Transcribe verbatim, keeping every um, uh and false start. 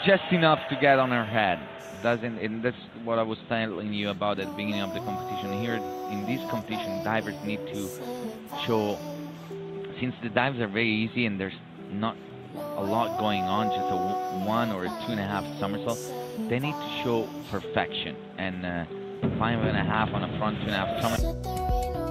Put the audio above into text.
just enough to get on her head. Doesn't, and that's what I was telling you about at the beginning of the competition. Here in this competition, divers need to show, since the dives are very easy and there's not a lot going on, just a one or a two and a half somersault, they need to show perfection. And uh, five and a half on a front, two and a half somersault.